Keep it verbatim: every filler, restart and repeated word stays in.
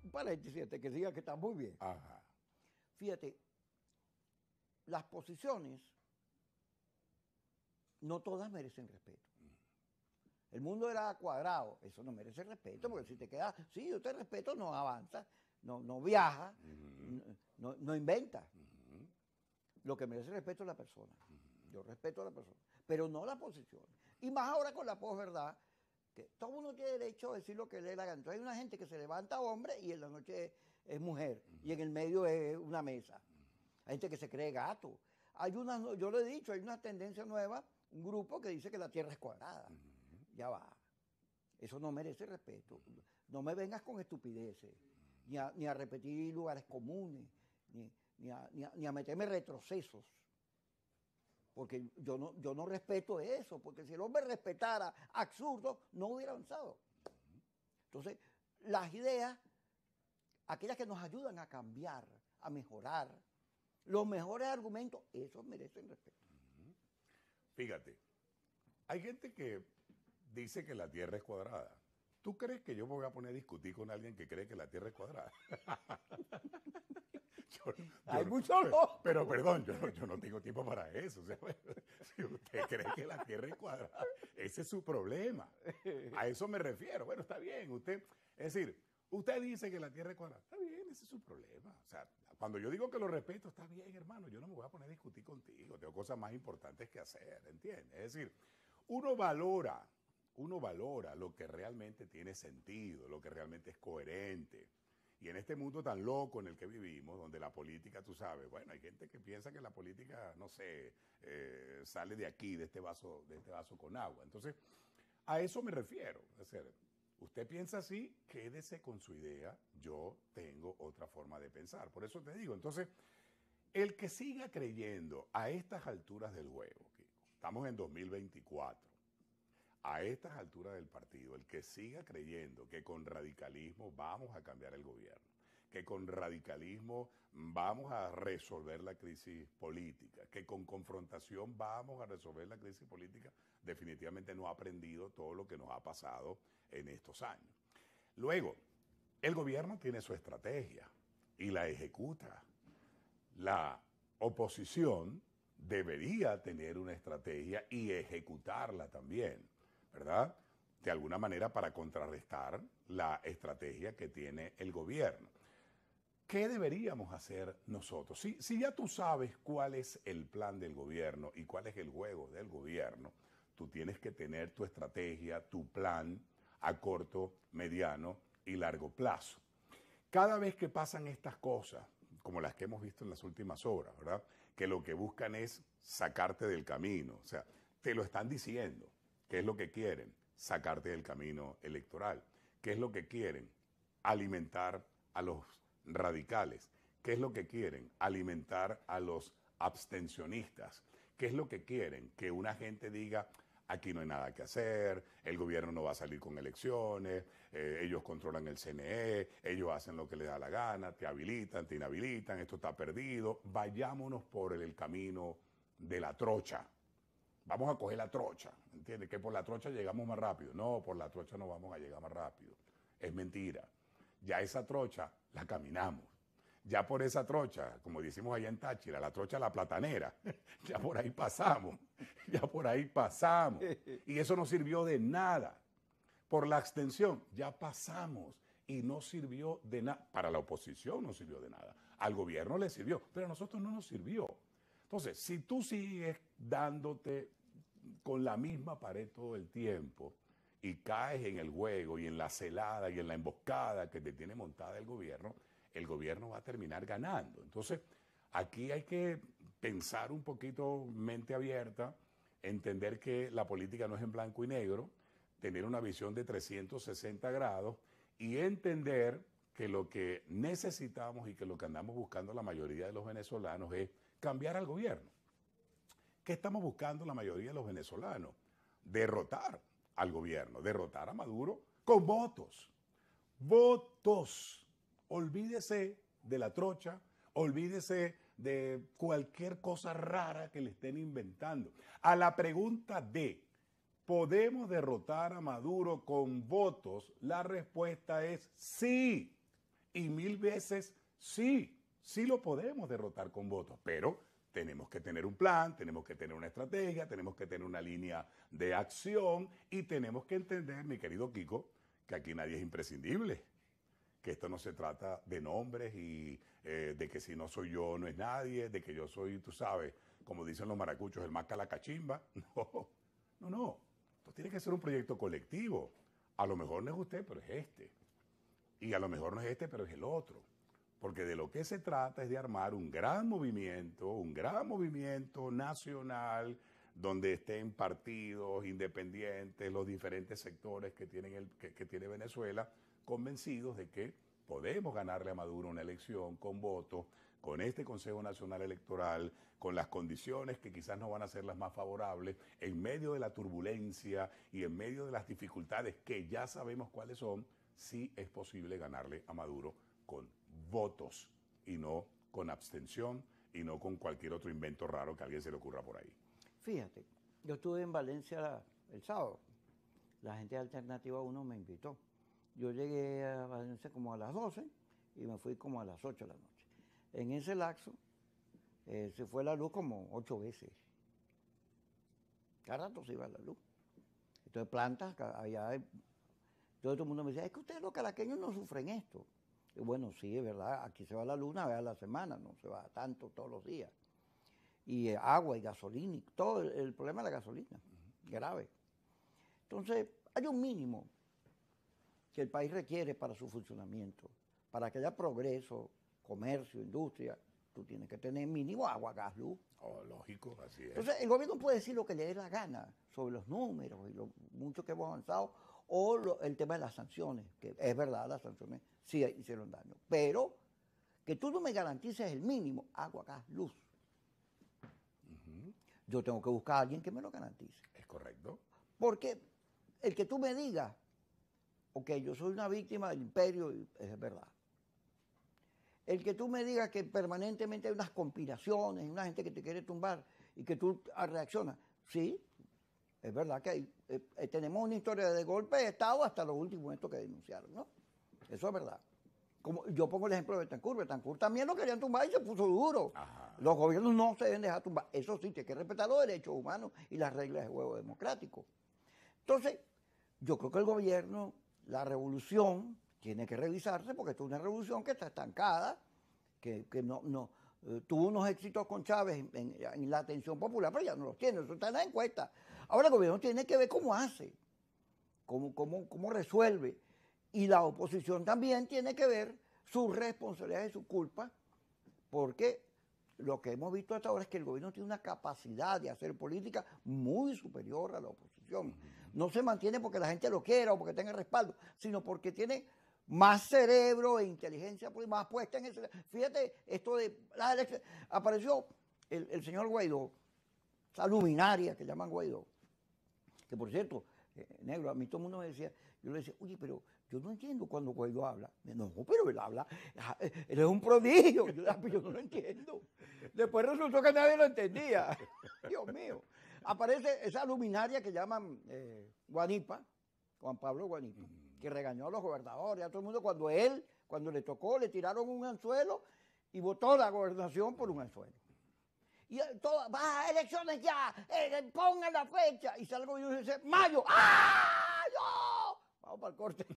un paréntesis este, que diga que está muy bien. Ajá. Fíjate, las posiciones no todas merecen respeto. El mundo era cuadrado, eso no merece respeto, porque si te quedas, sí, yo te respeto, no avanza, no, no viaja, Uh-huh. no, no inventa. Uh-huh. Lo que merece respeto es la persona. Yo respeto a la persona, pero no la posición. Y más ahora con la posverdad, que todo uno tiene derecho a decir lo que le dé la gana. Entonces hay una gente que se levanta hombre y en la noche es, es mujer, uh-huh. y en el medio es una mesa. Hay gente que se cree gato. Hay una, yo lo he dicho, hay una tendencia nueva, un grupo que dice que la Tierra es cuadrada. Uh-huh. Ya va. Eso no merece respeto. No me vengas con estupideces, ni a, ni a repetir lugares comunes, ni, ni, a, ni, a, ni a meterme retrocesos. Porque yo no, yo no respeto eso, porque si el hombre respetara absurdo, no hubiera avanzado. Entonces, las ideas, aquellas que nos ayudan a cambiar, a mejorar, los mejores argumentos, esos merecen respeto. Fíjate, hay gente que dice que la Tierra es cuadrada. ¿Tú crees que yo me voy a poner a discutir con alguien que cree que la Tierra es cuadrada? Yo, yo Hay no, muchos locos. Pero perdón, yo no, yo no tengo tiempo para eso. O sea, si usted cree que la Tierra es cuadrada, ese es su problema. A eso me refiero. Bueno, está bien. Usted, es decir, usted dice que la Tierra es cuadrada. Está bien, ese es su problema. O sea, cuando yo digo que lo respeto, está bien, hermano. Yo no me voy a poner a discutir contigo. Tengo cosas más importantes que hacer, ¿entiendes? Es decir, uno valora, uno valora lo que realmente tiene sentido, lo que realmente es coherente. Y en este mundo tan loco en el que vivimos, donde la política, tú sabes, bueno, hay gente que piensa que la política, no sé, eh, sale de aquí, de este vaso, de este vaso con agua. Entonces, a eso me refiero. Es decir, usted piensa así, quédese con su idea, yo tengo otra forma de pensar. Por eso te digo, entonces, el que siga creyendo a estas alturas del juego, Kiko, estamos en dos mil veinticuatro, a estas alturas del partido, el que siga creyendo que con radicalismo vamos a cambiar el gobierno, que con radicalismo vamos a resolver la crisis política, que con confrontación vamos a resolver la crisis política, definitivamente no ha aprendido todo lo que nos ha pasado en estos años. Luego, el gobierno tiene su estrategia y la ejecuta. La oposición debería tener una estrategia y ejecutarla también, ¿verdad? De alguna manera para contrarrestar la estrategia que tiene el gobierno. ¿Qué deberíamos hacer nosotros? Si, si ya tú sabes cuál es el plan del gobierno y cuál es el juego del gobierno, tú tienes que tener tu estrategia, tu plan a corto, mediano y largo plazo. Cada vez que pasan estas cosas, como las que hemos visto en las últimas horas, ¿verdad? Que lo que buscan es sacarte del camino, o sea, te lo están diciendo. ¿Qué es lo que quieren? Sacarte del camino electoral. ¿Qué es lo que quieren? Alimentar a los radicales. ¿Qué es lo que quieren? Alimentar a los abstencionistas. ¿Qué es lo que quieren? Que una gente diga, aquí no hay nada que hacer, el gobierno no va a salir con elecciones, eh, ellos controlan el C N E, ellos hacen lo que les da la gana, te habilitan, te inhabilitan, esto está perdido, vayámonos por el, el camino de la trocha. Vamos a coger la trocha, ¿entiendes? Que por la trocha llegamos más rápido. No, por la trocha no vamos a llegar más rápido. Es mentira. Ya esa trocha la caminamos. Ya por esa trocha, como decimos allá en Táchira, la trocha la platanera, ya por ahí pasamos, ya por ahí pasamos. Y eso no sirvió de nada. Por la abstención, ya pasamos y no sirvió de nada. Para la oposición no sirvió de nada. Al gobierno le sirvió, pero a nosotros no nos sirvió. Entonces, si tú sigues dándote con la misma pared todo el tiempo y caes en el juego y en la celada y en la emboscada que te tiene montada el gobierno, el gobierno va a terminar ganando. Entonces, aquí hay que pensar un poquito mente abierta, entender que la política no es en blanco y negro, tener una visión de trescientos sesenta grados y entender que lo que necesitamos y que lo que andamos buscando la mayoría de los venezolanos es cambiar al gobierno. ¿Qué estamos buscando la mayoría de los venezolanos? Derrotar al gobierno, derrotar a Maduro con votos. Votos. Olvídese de la trocha, olvídese de cualquier cosa rara que le estén inventando. A la pregunta de, ¿podemos derrotar a Maduro con votos? La respuesta es sí. Y mil veces sí, sí lo podemos derrotar con votos, pero tenemos que tener un plan, tenemos que tener una estrategia, tenemos que tener una línea de acción y tenemos que entender, mi querido Kiko, que aquí nadie es imprescindible, que esto no se trata de nombres y eh, de que si no soy yo no es nadie, de que yo soy, tú sabes, como dicen los maracuchos, el más calacachimba. No, no, no. Esto tiene que ser un proyecto colectivo. A lo mejor no es usted, pero es este. Y a lo mejor no es este, pero es el otro. Porque de lo que se trata es de armar un gran movimiento, un gran movimiento nacional, donde estén partidos independientes, los diferentes sectores que, tienen el, que, que tiene Venezuela, convencidos de que podemos ganarle a Maduro una elección con votos, con este Consejo Nacional Electoral, con las condiciones que quizás no van a ser las más favorables, en medio de la turbulencia y en medio de las dificultades que ya sabemos cuáles son, sí es posible ganarle a Maduro con votos y no con abstención y no con cualquier otro invento raro que a alguien se le ocurra por ahí. Fíjate, yo estuve en Valencia el sábado, la gente de Alternativa uno me invitó. Yo llegué a Valencia como a las doce y me fui como a las ocho de la noche. En ese lapso eh, se fue la luz como ocho veces. Cada rato se iba la luz. Entonces plantas, allá, todo el mundo me decía, es que ustedes los caraqueños no sufren esto. Y bueno, sí, es verdad, aquí se va la luz una vez a la semana, no se va tanto todos los días. Y eh, agua y gasolina, y todo el, el problema de la gasolina, uh-huh. grave. Entonces, hay un mínimo que el país requiere para su funcionamiento. Para que haya progreso, comercio, industria, tú tienes que tener mínimo agua, gas, luz. Oh, lógico, así es. Entonces, el gobierno puede decir lo que le dé la gana sobre los números y lo mucho que hemos avanzado, o lo, el tema de las sanciones, que es verdad, las sanciones sí hicieron daño. Pero que tú no me garantices el mínimo, agua, gas, luz. Uh-huh. Yo tengo que buscar a alguien que me lo garantice. Es correcto. Porque el que tú me digas, ok, yo soy una víctima del imperio, es verdad. El que tú me digas que permanentemente hay unas conspiraciones, una gente que te quiere tumbar y que tú reaccionas, sí, es verdad que hay, eh, tenemos una historia de golpe de Estado hasta los últimos estos que denunciaron, ¿no? Eso es verdad. Como yo pongo el ejemplo de Betancourt, Betancourt también lo querían tumbar y se puso duro. Ajá. Los gobiernos no se deben dejar tumbar. Eso sí, tiene que respetar los derechos humanos y las reglas de juego democrático. Entonces, yo creo que el gobierno, la revolución, tiene que revisarse porque esto es una revolución que está estancada, que, que no, no eh, tuvo unos éxitos con Chávez en, en, en la atención popular, pero ya no los tiene, eso está en la encuesta. Ahora el gobierno tiene que ver cómo hace, cómo, cómo, cómo resuelve. Y la oposición también tiene que ver sus responsabilidades y su culpa, porque lo que hemos visto hasta ahora es que el gobierno tiene una capacidad de hacer política muy superior a la oposición. No se mantiene porque la gente lo quiera o porque tenga respaldo, sino porque tiene más cerebro e inteligencia más puesta en ese. Fíjate, esto de las elecciones. Apareció el, el señor Guaidó, esa luminaria que llaman Guaidó, que por cierto, eh, negro, a mí todo el mundo me decía, yo le decía, oye, pero yo no entiendo cuando Guaidó habla. No, pero él habla, él es un prodigio. Yo, yo no lo entiendo. Después resultó que nadie lo entendía. Dios mío. Aparece esa luminaria que llaman eh, Guanipa, Juan Pablo Guanipa, mm. que regañó a los gobernadores, a todo el mundo, cuando él, cuando le tocó, le tiraron un anzuelo y votó la gobernación por un anzuelo. Y todo, va, elecciones ya, eh, pongan la fecha. Y sale el gobierno y dice, mayo, ¡ah, no! Vamos para el corte.